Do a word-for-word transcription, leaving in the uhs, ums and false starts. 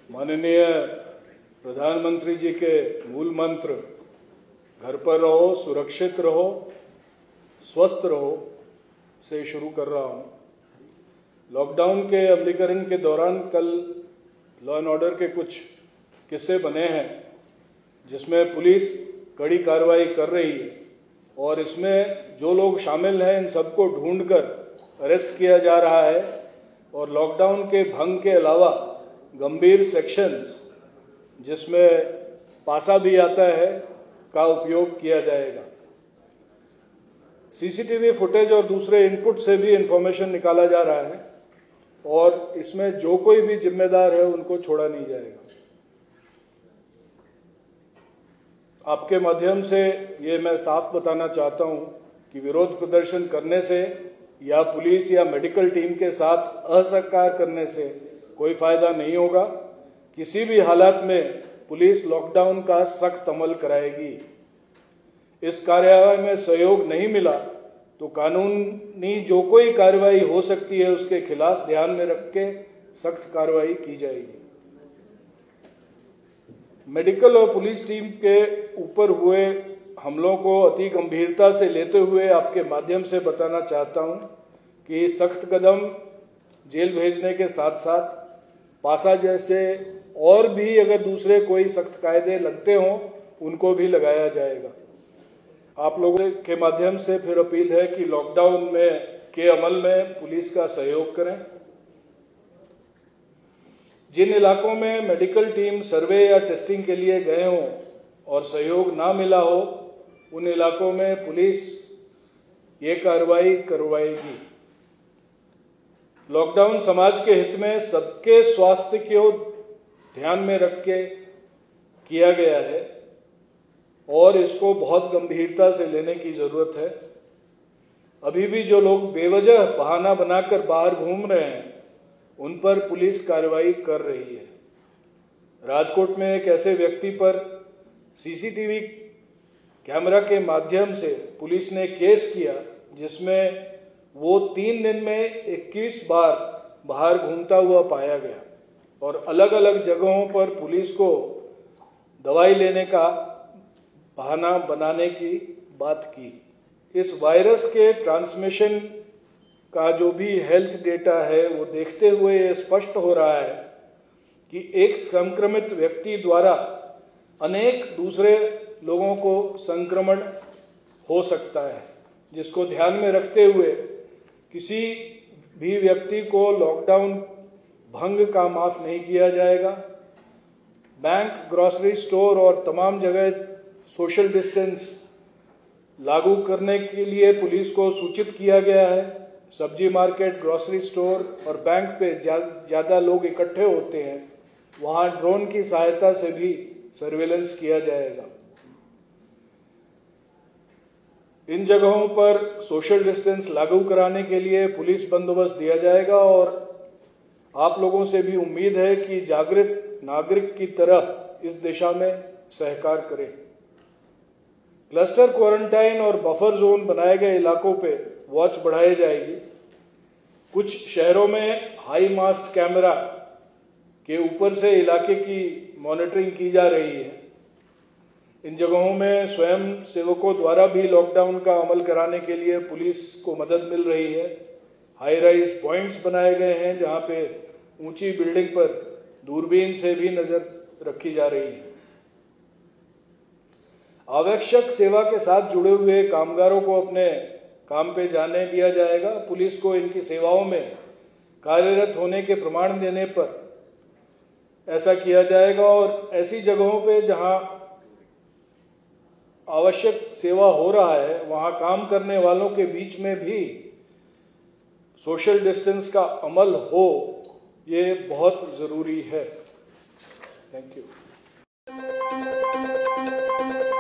माननीय प्रधानमंत्री जी के मूल मंत्र घर पर रहो, सुरक्षित रहो, स्वस्थ रहो से शुरू कर रहा हूं। लॉकडाउन के अमलीकरण के दौरान कल लॉ एंड ऑर्डर के कुछ किस्से बने हैं जिसमें पुलिस कड़ी कार्रवाई कर रही है और इसमें जो लोग शामिल हैं इन सबको ढूंढकर अरेस्ट किया जा रहा है और लॉकडाउन के भंग के अलावा गंभीर सेक्शंस जिसमें पासा भी आता है का उपयोग किया जाएगा। सीसीटीवी फुटेज और दूसरे इनपुट से भी इंफॉर्मेशन निकाला जा रहा है और इसमें जो कोई भी जिम्मेदार है उनको छोड़ा नहीं जाएगा। आपके माध्यम से ये मैं साफ बताना चाहता हूं कि विरोध प्रदर्शन करने से या पुलिस या मेडिकल टीम के साथ असहकार करने से कोई फायदा नहीं होगा। किसी भी हालात में पुलिस लॉकडाउन का सख्त अमल कराएगी। इस कार्यवाही में सहयोग नहीं मिला तो कानूनी जो कोई कार्रवाई हो सकती है उसके खिलाफ ध्यान में रख के सख्त कार्रवाई की जाएगी। मेडिकल और पुलिस टीम के ऊपर हुए हमलों को अति गंभीरता से लेते हुए आपके माध्यम से बताना चाहता हूं कि सख्त कदम जेल भेजने के साथ साथ पासा जैसे और भी अगर दूसरे कोई सख्त कायदे लगते हों उनको भी लगाया जाएगा। आप लोगों के माध्यम से फिर अपील है कि लॉकडाउन में के अमल में पुलिस का सहयोग करें। जिन इलाकों में मेडिकल टीम सर्वे या टेस्टिंग के लिए गए हों और सहयोग ना मिला हो उन इलाकों में पुलिस ये कार्रवाई करवाएगी। लॉकडाउन समाज के हित में सबके स्वास्थ्य को ध्यान में रख के किया गया है और इसको बहुत गंभीरता से लेने की जरूरत है। अभी भी जो लोग बेवजह बहाना बनाकर बाहर घूम रहे हैं उन पर पुलिस कार्रवाई कर रही है। राजकोट में एक ऐसे व्यक्ति पर सीसीटीवी कैमरा के माध्यम से पुलिस ने केस किया जिसमें वो तीन दिन में इक्कीस बार बाहर घूमता हुआ पाया गया और अलग अलग जगहों पर पुलिस को दवाई लेने का बहाना बनाने की बात की। इस वायरस के ट्रांसमिशन का जो भी हेल्थ डेटा है वो देखते हुए ये स्पष्ट हो रहा है कि एक संक्रमित व्यक्ति द्वारा अनेक दूसरे लोगों को संक्रमण हो सकता है, जिसको ध्यान में रखते हुए किसी भी व्यक्ति को लॉकडाउन भंग का माफ नहीं किया जाएगा। बैंक, ग्रोसरी स्टोर और तमाम जगह सोशल डिस्टेंस लागू करने के लिए पुलिस को सूचित किया गया है। सब्जी मार्केट, ग्रोसरी स्टोर और बैंक पे ज्यादा लोग इकट्ठे होते हैं, वहां ड्रोन की सहायता से भी सर्वेलेंस किया जाएगा। इन जगहों पर सोशल डिस्टेंस लागू कराने के लिए पुलिस बंदोबस्त दिया जाएगा और आप लोगों से भी उम्मीद है कि जागृत नागरिक की तरह इस दिशा में सहकार करें। क्लस्टर क्वारंटाइन और बफर जोन बनाए गए इलाकों पे वॉच बढ़ाई जाएगी। कुछ शहरों में हाई मास्ट कैमरा के ऊपर से इलाके की मॉनिटरिंग की जा रही है। इन जगहों में स्वयं सेवकों द्वारा भी लॉकडाउन का अमल कराने के लिए पुलिस को मदद मिल रही है। हाई राइज पॉइंट्स बनाए गए हैं जहां पे ऊंची बिल्डिंग पर दूरबीन से भी नजर रखी जा रही है। आवश्यक सेवा के साथ जुड़े हुए कामगारों को अपने काम पे जाने दिया जाएगा। पुलिस को इनकी सेवाओं में कार्यरत होने के प्रमाण देने पर ऐसा किया जाएगा और ऐसी जगहों पे जहां आवश्यक सेवा हो रहा है वहां काम करने वालों के बीच में भी सोशल डिस्टेंस का अमल हो, ये बहुत जरूरी है। Thank you.